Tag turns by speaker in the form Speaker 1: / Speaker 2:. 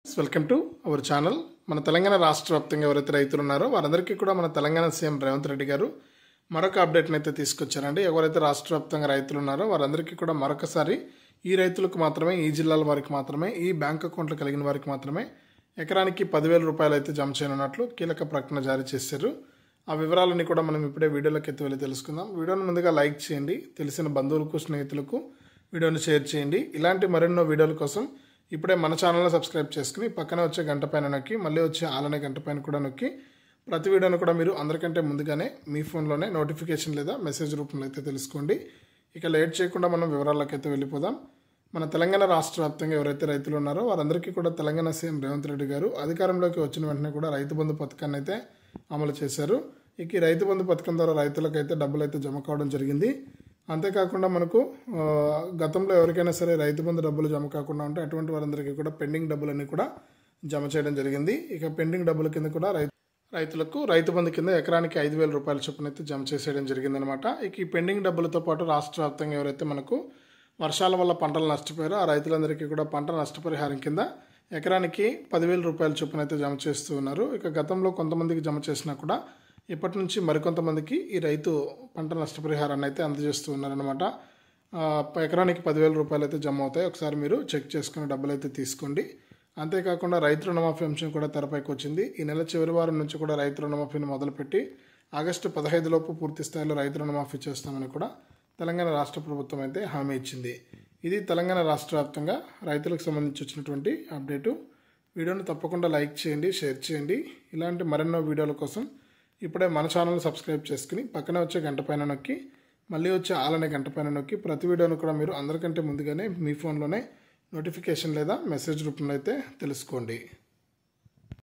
Speaker 1: Welcome to our channel. మన తెలంగాణ రాష్ట్ర వ్యాప్తంగా ఎవరైతే రైతులు ఉన్నారో వారందరికీ కూడా మన తెలంగాణ సీఎం రేవంత్ రెడ్డి గారు మరొక అప్డేట్ని అయితే తీసుకొచ్చారండి. ఎవరైతే రాష్ట్ర వ్యాప్తంగా రైతులు ఉన్నారో వారందరికీ కూడా మరొకసారి ఈ రైతులకు మాత్రమే, ఈ జిల్లాల వారికి మాత్రమే, ఈ బ్యాంక్ అకౌంట్లు కలిగిన వారికి మాత్రమే ఎకరానికి 10,000 రూపాయలు అయితే జమ చేయనున్నట్లు కీలక ప్రకటన జారీ చేశారు. ఆ వివరాలన్నీ కూడా మనం ఇప్పుడే వీడియోలోకి అయితే వెళ్ళి తెలుసుకుందాం. వీడియోని ముందుగా లైక్ చేయండి, తెలిసిన బంధువులకు, స్నేహితులకు వీడియోని షేర్ చేయండి. ఇలాంటి మరెన్నో వీడియోల కోసం ఇప్పుడే మన ఛానల్ని సబ్స్క్రైబ్ చేసుకుని పక్కన వచ్చే గంట పైన నొక్కి మళ్ళీ వచ్చే ఆలనే గంట పైన కూడా నొక్కి ప్రతి వీడియోను కూడా మీరు అందరికంటే ముందుగానే మీ ఫోన్లోనే నోటిఫికేషన్ లేదా మెసేజ్ రూపంలో అయితే తెలుసుకోండి. ఇక లేట్ చేయకుండా మనం వివరాల్లోకి అయితే వెళ్ళిపోదాం. మన తెలంగాణ రాష్ట్ర వ్యాప్తంగా ఎవరైతే రైతులు ఉన్నారో వారందరికీ కూడా తెలంగాణ సీఎం రేవంత్ రెడ్డి గారు అధికారంలోకి వచ్చిన వెంటనే కూడా రైతు బంధు పథకాన్ని అయితే అమలు చేశారు. ఇక ఈ రైతు బంధు పథకం ద్వారా రైతులకైతే డబ్బులు అయితే జమ కావడం జరిగింది. అంతేకాకుండా మనకు గతంలో ఎవరికైనా సరే రైతు బంధు డబ్బులు జమ కాకుండా ఉంటే అటువంటి వారందరికీ కూడా పెండింగ్ డబ్బులన్నీ కూడా జమ చేయడం జరిగింది. ఇక పెండింగ్ డబ్బుల కింద కూడా రైతులకు రైతు బంధు కింద ఎకరానికి 5,000 రూపాయల చొప్పున అయితే జమ చేసేయడం జరిగిందనమాట. ఇక ఈ పెండింగ్ డబ్బులతో పాటు రాష్ట్ర వ్యాప్తంగా ఎవరైతే మనకు వర్షాల వల్ల పంటలు నష్టపోయారో ఆ రైతులందరికీ కూడా పంట నష్టపరిహారం కింద ఎకరానికి 10,000 రూపాయల చొప్పున అయితే జమ చేస్తూ ఉన్నారు. ఇక గతంలో కొంతమందికి జమ చేసినా కూడా ఇప్పటి నుంచి మరికొంతమందికి ఈ రైతు పంట నష్టపరిహారాన్ని అయితే అందజేస్తూ ఉన్నారనమాట. ఎకరానికి 10,000 రూపాయలు అయితే జమ అవుతాయి. ఒకసారి మీరు చెక్ చేసుకుని డబ్బులు అయితే తీసుకోండి. అంతేకాకుండా రైతు రుణమాఫీ అంశం కూడా తెరపైకి వచ్చింది. ఈ నెల చివరి వారం నుంచి కూడా రైతు రుణమాఫీని మొదలుపెట్టి ఆగస్టు 15 లోపు పూర్తి స్థాయిలో రైతు రుణమాఫీ చేస్తామని కూడా తెలంగాణ రాష్ట్ర ప్రభుత్వం అయితే హామీ ఇచ్చింది. ఇది తెలంగాణ రాష్ట్ర వ్యాప్తంగా రైతులకు సంబంధించి వచ్చినటువంటి అప్డేటు. వీడియోని తప్పకుండా లైక్ చేయండి, షేర్ చేయండి. ఇలాంటి మరెన్నో వీడియోల కోసం ఇప్పుడే మన ఛానల్ సబ్స్క్రైబ్ చేసుకుని పక్కనే వచ్చే గంట పైన నొక్కి మళ్ళీ వచ్చే ఆలనే గంట పైన నొక్కి ప్రతి వీడియోను కూడా మీరు అందరికంటే ముందుగానే మీ ఫోన్లోనే నోటిఫికేషన్ లేదా మెసేజ్ రూపంలో అయితే తెలుసుకోండి.